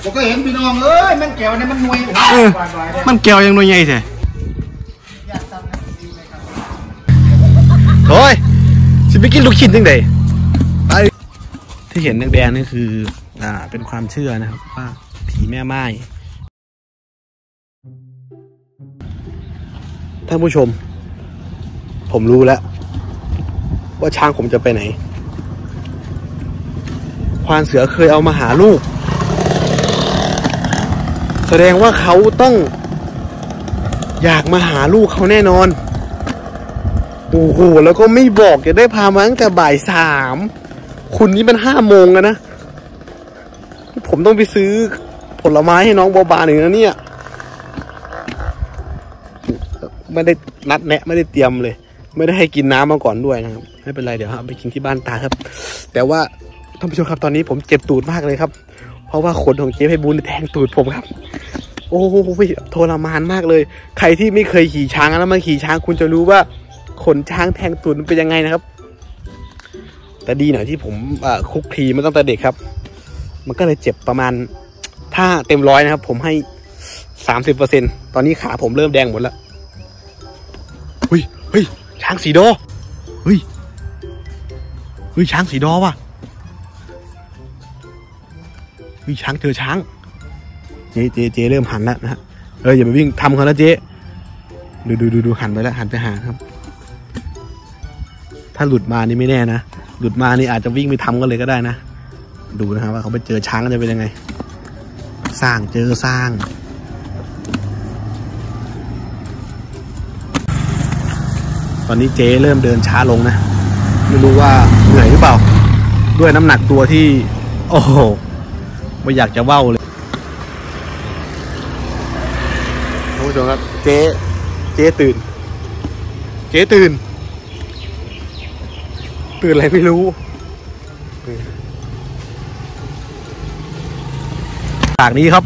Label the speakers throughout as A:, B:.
A: ผมก็เห็นพี่น้องมันแก้วเนี่ยมันหน่วย
B: มันแก้วยังหน่วยใหญ่ใช่โอ้ยสิไปกินลูกชิ้นยังไงที่เห็นแดงๆนี่คือเป็นความเชื่อนะครับว่าผีแม่ไม้ท่านผู้ชมผมรู้แล้วว่าช้างผมจะไปไหนควานเสือเคยเอามาหาลูกแสดงว่าเขาต้องอยากมาหาลูกเขาแน่นอนโอ้โหแล้วก็ไม่บอกจะได้พามาตั้งแต่บ่าย3คุณนี่มัน5 โมงแล้วนะผมต้องไปซื้อผลไม้ให้น้องบัวบานอีกนะเนี่ยไม่ได้นัดแนะไม่ได้เตรียมเลยไม่ได้ให้กินน้ำมาก่อนด้วยนะครับไม่เป็นไรเดี๋ยวไปกินที่บ้านตาครับแต่ว่าท่านผู้ชมครับตอนนี้ผมเจ็บตูดมากเลยครับเพราะว่าขนของเจ๊ไพบูลย์แทงตูดผมครับโอ้โหทรมานมากเลยใครที่ไม่เคยขี่ช้างแล้วมาขี่ช้างคุณจะรู้ว่าขนช้างแทงตูดมันเป็นยังไงนะครับแต่ดีหน่อยที่ผมคุกคีมาตั้งแต่เด็กครับมันก็เลยเจ็บประมาณถ้าเต็ม100นะครับผมให้30%ตอนนี้ขาผมเริ่มแดงหมดแล้วเฮ้ยช้างสีดอเฮ้ยช้างสีดอว่ะช้างเจอช้างเจ๊เริ่มหันแล้วนะฮะอย่าไปวิ่งทำเขาแล้วเจ๊ดูหันไปแล้วหันไปหาครับถ้าหลุดมานี่ไม่แน่นะหลุดมานี่อาจจะวิ่งไปทำกันเลยก็ได้นะดูนะครับว่าเขาไปเจอช้างจะเป็นยังไงสร้างตอนนี้เจ๊เริ่มเดินช้าลงนะไม่รู้ว่าเหนื่อยหรือเปล่าด้วยน้ำหนักตัวที่โอ้โหไม่อยากจะเว้าเลยท่านผู้ชมครับเจ๊ตื่นอะไรไม่รู้ปากนี้ครับ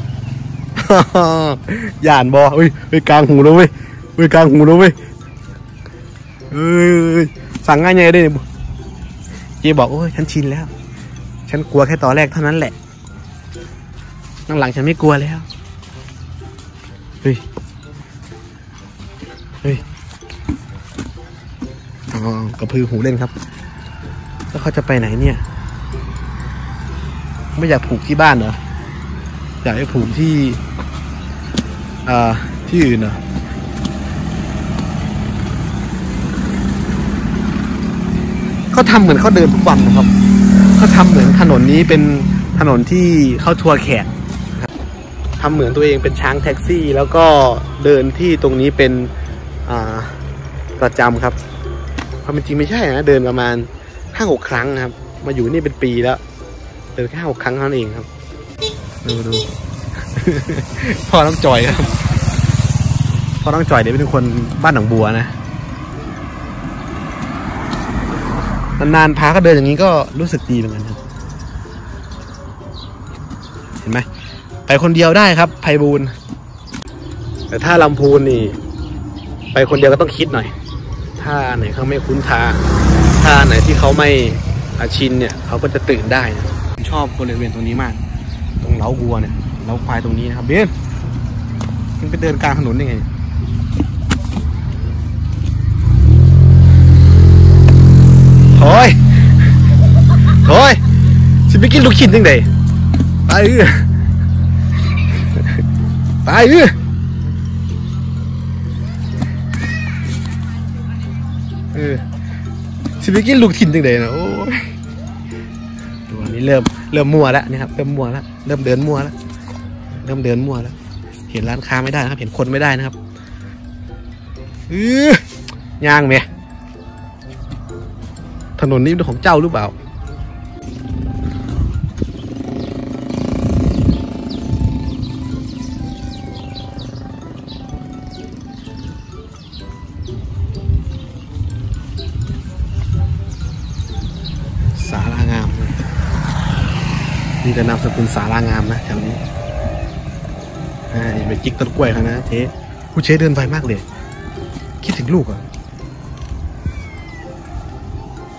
B: ย่านบอไปกลางหูแล้วเว้ยสั่งง่ายไงได้เจ๊บอกโอ้ยฉันชินแล้วฉันกลัวแค่ตอนแรกเท่านั้นแหละหลังฉันไม่กลัวแล้วเฮ้ยกระพือหูเล่นครับแล้วเขาจะไปไหนเนี่ยไม่อยากผูกที่บ้านเหรออยากให้ผูกที่อื่นเหรอเขาทำเหมือนเขาเดินทุกวันนะครับเขาทำเหมือนถนนนี้เป็นถนนที่เขาทัวร์แขกทำเหมือนตัวเองเป็นช้างแท็กซี่แล้วก็เดินที่ตรงนี้เป็นประจำครับความเป็นจริงไม่ใช่นะเดินประมาณ5-6 ครั้งครับมาอยู่นี่เป็นปีแล้วเดินแค่5-6 ครั้งเท่านั้นเองครับดู พ่อต้องจอยครับพ่อต้องจอยเดี๋ยวเป็นคนบ้านหนองบัวนะนานๆพาเขาเดินอย่างนี้ก็รู้สึกดีเหมือนกันครับเห็นไหมไปคนเดียวได้ครับไพบูลย์แต่ถ้าลำพูนนี่ไปคนเดียวก็ต้องคิดหน่อยถ้าไหนเขาไม่คุ้นทางถ้าไหนที่เขาไม่ชินเนี่ยเขาก็จะตื่นได้นะชอบบริเวณตรงนี้มากตรงเล้าวัวเนี่ยเล้าควายตรงนี้นะครับเบนมันไปเดินกลางถนนยังไงโอ้ยสิไปกินลูกชิ้นยังไงไปสิไปกินลูกชิ้นยังไงนะโอ้ยตัวนี้เริ่มมั่วแล้วนี่ครับเริ่มมั่วแล้วเริ่มเดินมั่วแล้วเห็นร้านค้าไม่ได้นะครับเห็นคนไม่ได้นะครับย่างไหมถนนนี้เป็นของเจ้าหรือเปล่าสารางามมีแต่นามสกุลสารางามนะแถวนี้ไปจิกต้นกล้วยเขานะเจ๊ผู้เจ๊เดินไวมากเลยคิดถึงลูกอ่ะ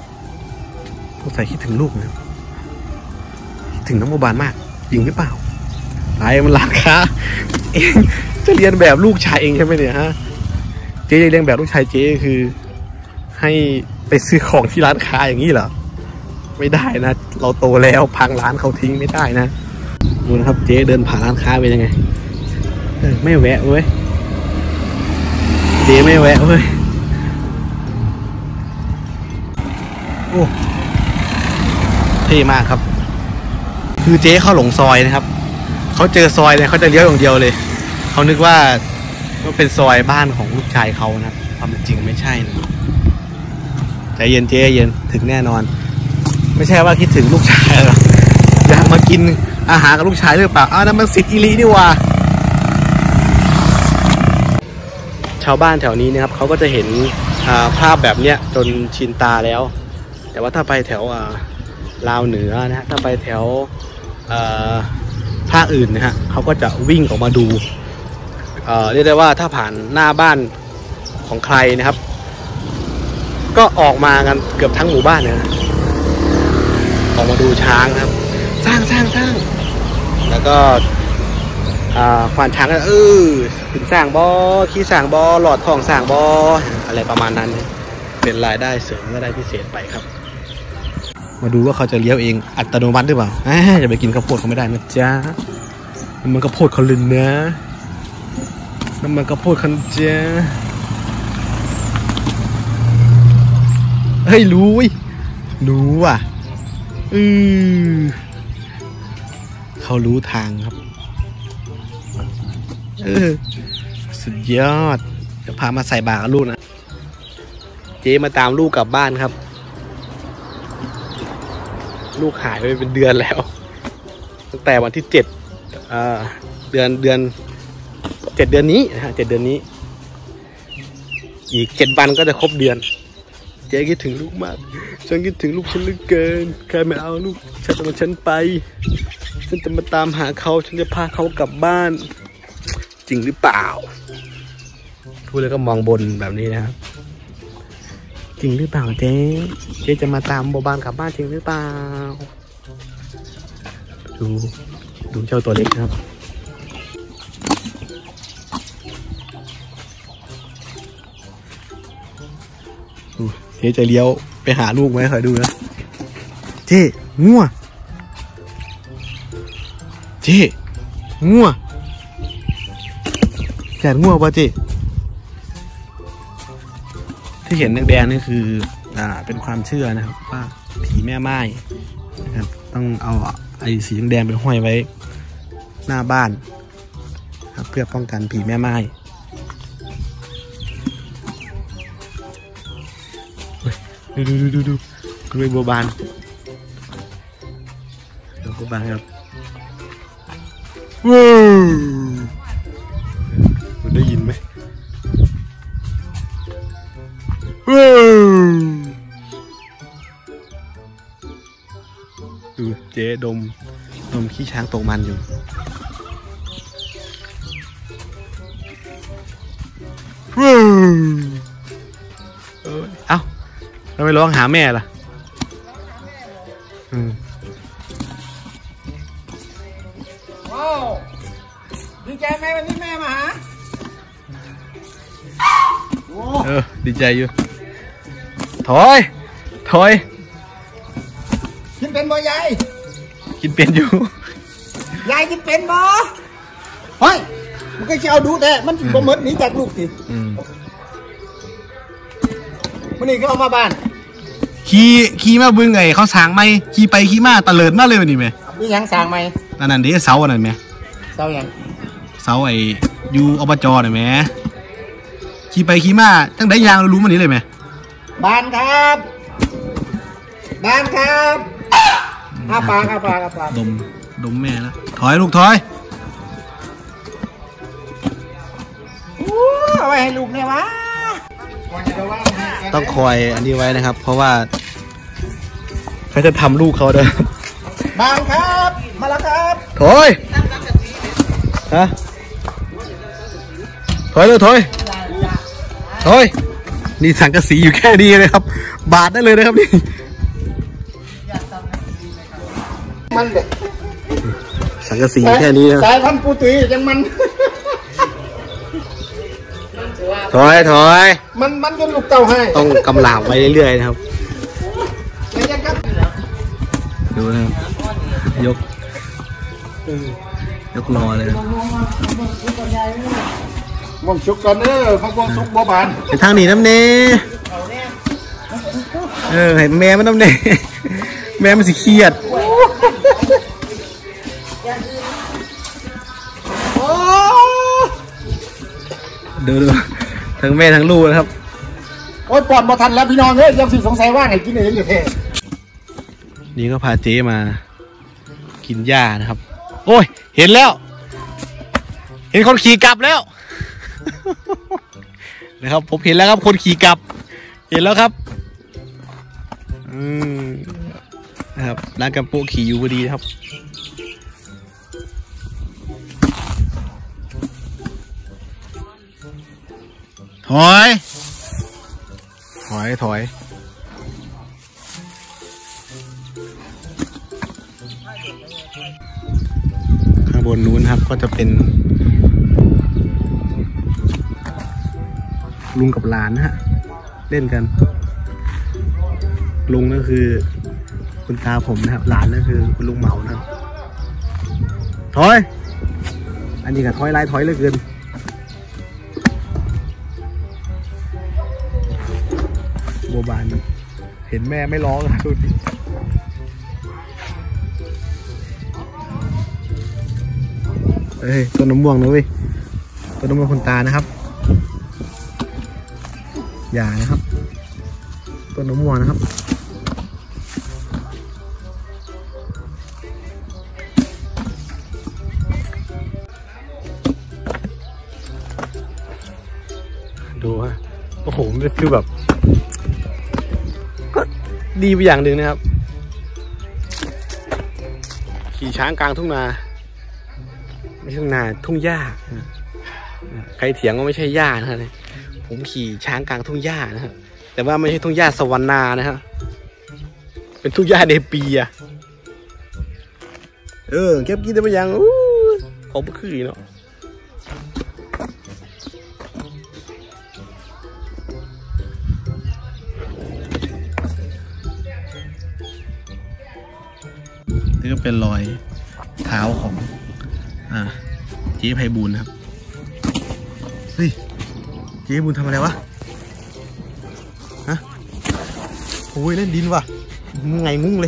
B: ใส่คิดถึงลูกนะคิดถึงน้องโมบานมากจริงหรือเปล่าไอ้มันร้านค้าเองจะเรียนแบบลูกชายเองใช่ไหมเนี่ยฮะเจ๊เรียนแบบลูกชายเจ๊คือให้ไปซื้อของที่ร้านค้าอย่างนี้เหรอไม่ได้นะเราโตแล้วพังร้านเขาทิ้งไม่ได้นะดูนะครับเจ๊เดินผ่านร้านค้าไปยังไงไม่แวะเว้ยเจ๊ไม่แวะเว้ยโอ้เท่มากครับคือเจ๊เขาหลงซอยนะครับเขาเจอซอยเนี่ยเขาจะเลี้ยวอย่างเดียวเลยเขานึกว่าเป็นซอยบ้านของลูกชายเขานะความจริงไม่ใช่นะใจเย็นเจ๊เย็นถึงแน่นอนไม่ใช่ว่าคิดถึงลูกชายหรอกอยากมากินอาหารกับลูกชายหรือเปล่านั่นมันสิทธิ์อีลีนี่ว่าชาวบ้านแถวนี้นะครับเขาก็จะเห็นภาพแบบเนี้ยจนชินตาแล้วแต่ว่าถ้าไปแถวลาวเหนือนะฮะถ้าไปแถวภาคอื่นนะฮะเขาก็จะวิ่งออกมาดูเรียกได้ว่าถ้าผ่านหน้าบ้านของใครนะครับก็ออกมากันเกือบทั้งหมู่บ้านนะออกมาดูช้างนะครับสร้างแล้วก็ควานช้างก็ขึ้นสร้างบอขี้สร้างบอหลอดทองสร้างบออะไรประมาณนั้นเป็นรายได้เสริมก็ได้พิเศษไปครับมาดูว่าเขาจะเลี้ยวเองอัตโนมัติหรือเปล่าจะไปกินข้าวโพดเขาไม่ได้นะจ๊ะมันข้าวโพดเขาลืนนะน้ำมันข้าวโพดคันจ๊ะเฮ้ยรู้ว่ะเขารู้ทางครับสุดยอดจะพามาใส่บาตรกับลูกนะเจ๊มาตามลูกกลับบ้านครับลูกหายไปเป็นเดือนแล้วตั้งแต่วันที่7 เดือน7 เดือนนี้นะฮะ7 เดือนนี้อีก7 วันก็จะครบเดือนเจ๊คิดถึงลูกมากฉันคิดถึงลูกฉันเหลือเกินใครไม่เอาลูกฉันไปฉันจะมาตามหาเขาฉันจะพาเขากลับบ้านจริงหรือเปล่าพูดแล้วก็มองบนแบบนี้นะครับจริงหรือเปล่าเจ๊จะมาตามโบบ้านกลับบ้านจริงหรือเปล่าดูเจ้าตัวเล็กนะครับเจ๊จะเลี้ยวไปหาลูกไหมคอยดูนะเจ๊งัวแกะงัวป่ะเจ๊ที่เห็นแดงๆนี่คือเป็นความเชื่อนะครับว่าผีแม่ไม้นะครับต้องเอาไอ้สีแดงๆไปห้อยไว้หน้าบ้านครับเพื่อป้องกันผีแม่ไม้ดูกล้วยบัวบานครับว้าวได้ยินไหมดูเจ๊ดมขี้ช้างตกมันอยู่เอ้าทำไมร้องหาแม่ล่ะ
A: ว้าวดีใจไหมวันนี้แม่มาหา
B: ดีใจอยู่ถอย
A: กินเป็นบ่ยาย
B: กินเป็นอยู่
A: ยายกินเป็นบ่เฮ้ยมันก็จะเอาดูแต่มันบ่เหมือนหนีจากลูกสิวันนี้ก็เอามาบ้าน
B: ขี่มาบึ้งไงเขาสางไหมขี่ไปขี่มาตะเลิดมาเลยวันนี้ไหม
A: นี่ยังสางไหม
B: นั่นดิเสาอันนั้นไหม
A: เสายัง
B: เสาไอ้อยู่อบจหน่อยไหมขี่ไปขี่มาตั้งแต่ยางเรารู้มันนี้เลยไหม
A: บ้านครับอาปาก
B: ดมแม่แล้วถอยลูกถอย
A: เอาไว้ให้ลูกเนี่ยวะ
B: ต้องคอยอันนี้ไว้นะครับเพราะว่าเขาจะทำลูกเขาเด้อ
A: บ้านครับมาแล้วครับ
B: ถอยฮะถอยเลยถอยนี่สังกะสีอยู่แค่นี้เลยครับบาดได้เลยนะครับนี่
A: มันเด็ก
B: สสังกะสีแค่นี้นะ
A: สายพันธุ์ปูตุยยังมัน
B: ถอย
A: มันจนลูกเต่าให้
B: ต้องกำลาบไว้เรื่อยๆนะครับดูนะครับยกรอเลย
A: มองชุกก่อนเด้อมองชุกบัวบาน
B: ไปทางนี้น้ำเนเห็นแม่มันน้ำเนแม่มันสิเครียดดูทั้งแม่ทั้งลูกนะครับ
A: โอ๊ยปอดบ่ทันแล้วพี่น้องเฮ้ยยังสิสงสัยว่าไงกินเองอยู่เท่
B: นี่ก็พาเจ๊มากินหญ้านะครับโอ้ยเห็นแล้วเห็นคนขี่กลับแล้วนะครับผมเห็นแล้วครับคนขี่กลับเห็นแล้วครับนะครับร้านกำโปะขี่อยู่พอดีครับถอยข้างบนนู้นครับก็จะเป็นลุงกับหลานนะฮะเล่นกันลุงก็คือคุณตาผมนะครับหลานก็คือคุณลุงเหมานะครับถอยอันนี้กับถอยไล่ถอยเลยเกินโบบานเห็นแม่ไม่ร้องดูดิเฮ้ยต้นน้ำม่วงนะเว้ยต้นน้ำม่วงคุณตานะครับอย่านะครับต้นน้ำม่วงนะครับดูฮะโอ้โหมันคือแบบก็ดีไปอย่างหนึ่งนะครับขี่ช้างกลางทุ่งนาไม่ใช่ทุ่งนาทุ่งหญ้าใครเถียงว่าไม่ใช่หญ้านะฮะผมขี่ช้างกลางทุ่งหญ้านะฮะแต่ว่าไม่ใช่ทุ่งหญ้าสวรรณานะฮะเป็นทุ่งหญ้าเนปีอะเก็บกินได้ไปยังของบุคือเนาะนี่ก็เป็นรอยเท้าของเจ๊ไพบูลย์นะครับเฮ้ยเจ๊บุญทำอะไรวะฮะโอ้ยเล่นดินว่ะไงงุ้งเลย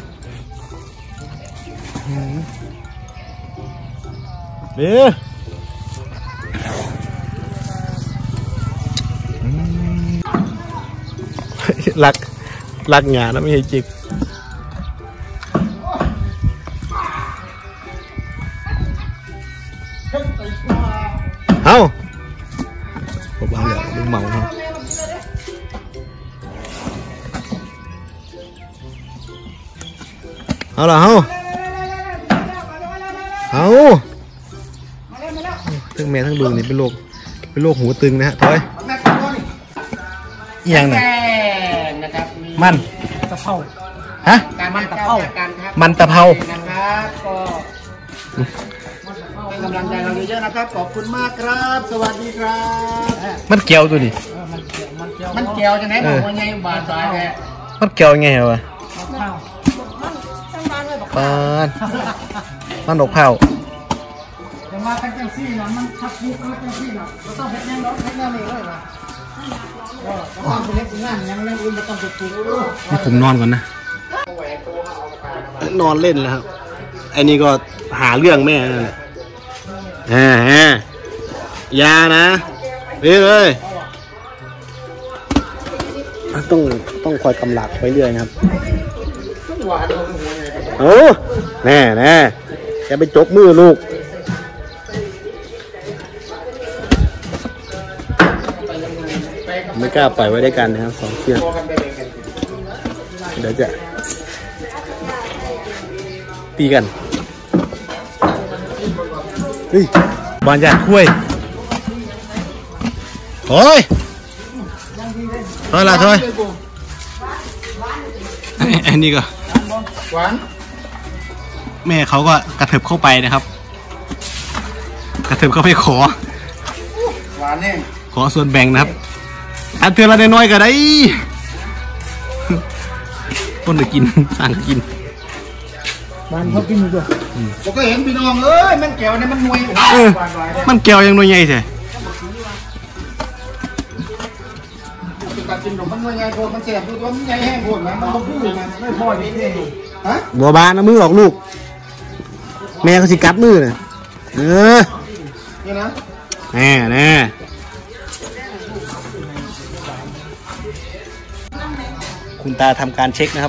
B: เด้อลักงานแล้วไม่ใช่จิกเอ้าผมเอาอย่างลุงเหมาครับเอาล่ะทั้งแม่ทั้งลุงนี่เป็นโรคหูตึงนะฮะถอยอย่างเนี่ยมันตะเภาฮะมันตะเภานะครับก็เป็นกำลังใจเราเยอะๆนะครับขอบคุณมากครับสวัสดีครับมันเกี่ยวตัวดิมันเกี่ยวจะไหนบอกว่าไงบาดสายแกมันเกี่ยวไงวะมันดอกเผาแต่ว่าตั้งแต่ซี่นะมันทับยุกตั้งแต่ซี่นะเราต้องเห็ดยังร้องเห็ดยังนี่เลยนะต้องไปเล็กงานยังเล่นอื่นไม่ต้องไปถูนี่ผมนอนก่อนนะนอนเล่นแล้วครับไอ้นี่ก็หาเรื่องแม่นั่นแหละยานะเรื่อยต้องคอยกำลังไปเรื่อยนะครับแน่แกไปจกมือลูกไม่กล้าปล่อยไว้ด้วยกันนะครับสองเชือกเดี๋ยวจะตีกันเฮ้ยบอลใหญ่คุ้ยโอ้ยถอยละถอยอันนี้ก็แม่เขาก็กระเถิบเข้าไปนะครับกระเทิบเข้าไปขอ
A: หวานเนี่ย
B: ขอส่วนแบ่งนะครับอันเทือนละน้อยๆก็ได้ต้นจะกินสั่งกิน
A: บ้านเขากินอยู่ด้วยผมก็เห็นพี่น้องเอ้ยมันแก้วเนี่ยมันหน่วย
B: มันแก้วยังหน่วยใหญ่ใช่
A: การกินขนมมันหน่วยใหญ่โคตรมันแสบดูตัวมันใหญ่แห้งโคตรนะมันพูดมันไม่พอดีเองฮะ
B: บัวบานนะมือหรอกลูกแม่เขาสิกัดมือเนี่ย
A: นี่นะ
B: แน่คุณตาทำการเช็คนะครับ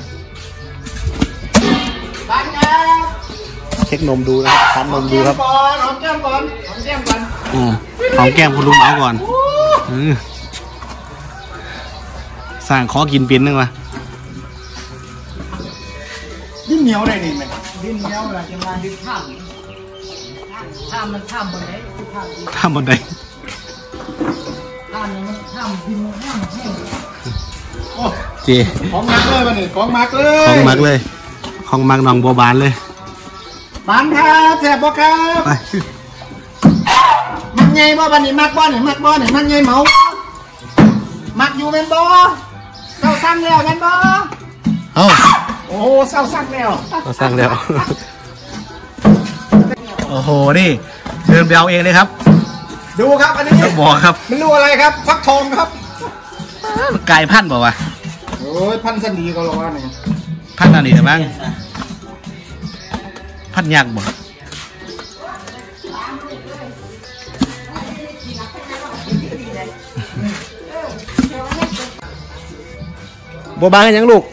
B: เช็คนมดูนะครับทำนมดูครับ
A: หอมแก้มก่อนหอมแก้มก่อน
B: หอมแก้มคุณลุงเอาก่อนสร้างขอกินเป็นนึงวะ
A: ดิ้นเหนียวได้นี่ไหม
C: ดินเหนียวอะไรจะมาดินข้ามมันข้ามบนไหน
B: ข้ามบนใด
C: ข้ามมันข้ามดินข้ามแห้ง
A: โอ้
B: จี
A: ของมักเลยมันนี่ของมักเลย
B: ของมักเลยของมักน้องบัวบานเลย
A: บานครับแสบบ่ครับ
B: ไป
A: มักไงบ่บันนี่มักบ่นี่มักบ่นี่มักไงเมามักอยู่แม่นบ่เศร้าสั่งแล้วแม่นบ่
B: เอ้า
A: โอ้เศร้าสั่งแล้ว
B: เราสั่งแล้วโอ้โหนี่เดินไปเอาเองเลยครับ
A: ดูครับอันนี้
B: บอกครับ
A: มันรู้อะไรครับฟักทองครับ
B: ไก่พันธุ์บอกว่า
A: โอ้ยพันธุ์สันดีก็รอว่าเนี่ย
B: พันธุ์อะไรแต่บ้างพันธุ์ยักษ์บอกบัวบานกันยังลูก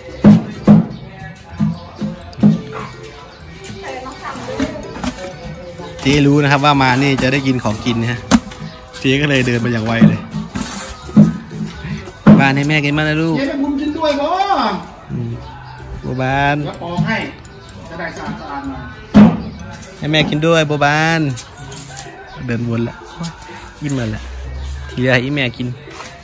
B: เจ๊รู้นะครับว่ามานี่จะได้กินของกินนะฮะเจ๊ก็เลยเดินมาอย่างไวเลยบ้านให้แม่กินมานะลูก
A: เจ๊ให้บุญกินด้วยบ่
B: บัวบาน
A: แล้วปอกให้จะได้สะอาดมา
B: ให้แม่กินด้วยบัวบานเดินวนละยิ้มมาละทีละอีแม่กิน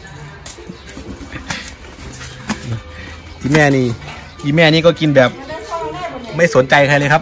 B: อีแม่นี่ก็กินแบบไม่สนใจใครเลยครับ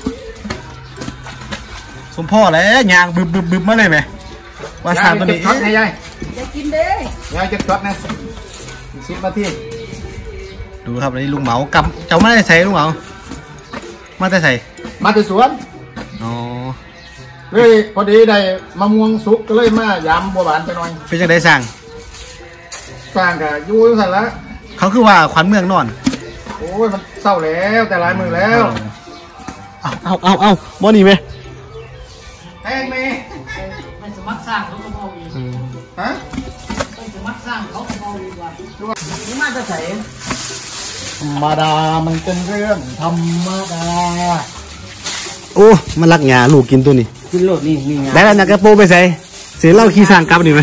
B: สมพ่อแล้วยางบึบมาเลยไหมว่าทางตัวนี้
A: ยาย
C: อย่ากินเด้
A: ยายจะช็อตนะ10 นาที
B: ดูครับนี่ลุงเหมากำเจ้าไม่ได้ใส่ลุงเหมามาได้ใส่
A: มาที่สวน
B: อ๋อ
A: เลยพอดีได้มะม่วงสุกก็เลยมายำบัวบานไปหน่อย
B: เป็นจังได้สั่ง
A: กับยูสั่นละ
B: เขาคือว่าขวัญเมืองนอน
A: โอ้ยมันเศร้าแล้วแต่หลายมือแล้ว
B: เอาบ่หนีไหม
A: แห้งไหม
C: มันสมัครสร้างเขาก็เอาอีก
A: ฮะ
C: มันสมัครสร้างเขาก็เอาอีกว่านี่มาจะใส่
A: ธรรมดามันเป็นเรื่องธรรมดา
B: โอ้มันรักหยาลูกกินตัวนี้
C: กินโลดนี่มีงา
B: ได้แล้วนักกระโปไปใส่เสียเล่าขี้สร้างกลับนี่ไหม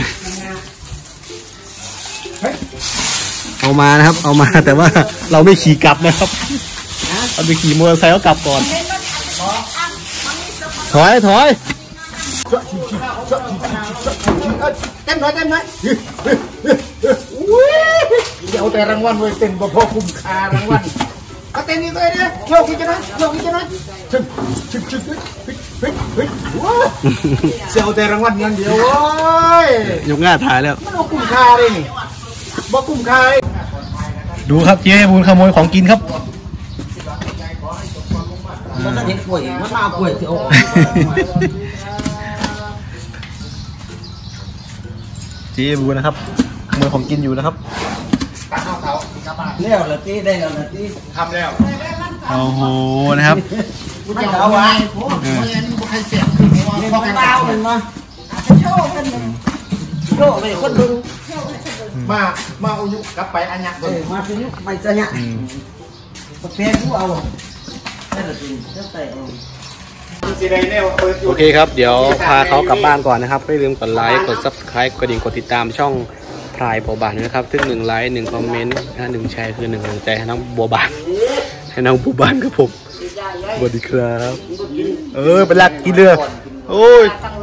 B: เอามานะครับเอามาแต่ว่าเราไม่ขี่กลับนะครับเราไปขี่มอเตอร์ไซค์แล้วกลับก่อนถอย
A: เต้นหน่อยเดี๋ยวแต่รางวัลเลยเต้นบ่พอคุ้มค่ารางวัลก็เต้นนี่เลยเนี่ยโยกอีกจะน้อยเสียวแต่รางวัลเงินเดียวโว้ย
B: ยกง่าถ่ายแล้ว
A: มันเอาคุ้มค่าเลยบ่คุ้มค่า
B: ดูครับเจ๊บุญขโมยของกินครับ
C: มันเห็นป่วยมันมาป่วยที่โอ้
B: เจ๊บุญนะครับขโมยของกินอยู่นะครับ
C: เลี้ยวละตีได้แล้วละตี
A: ทำแล้ว
B: โอ้โหนะครับ
C: ไม่เอาไว้ใครเสียบนี่เขาเต้าเลยมาโชว์กันโชว์ไปคนดู
A: มาอุยุกลับไปอันยักษ์เลย
C: มาอุยุไปจะยักษ์ประเภทผู้เอาได้หรือจริงเจ้าไต่เอา
B: โอเคครับเดี๋ยวพาเขากลับบ้านก่อนนะครับไม่ลืมกดไลค์กด Subscribe กดดิ่งกดติดตามช่องพรายบัวบานนะครับถึง1 ไลค์ 1 คอมเมนต์1 แชร์คือ1 กำลังใจให้น้องบัวบานครับผมสวัสดีครับเป็นหลักกินเรือโอ้ย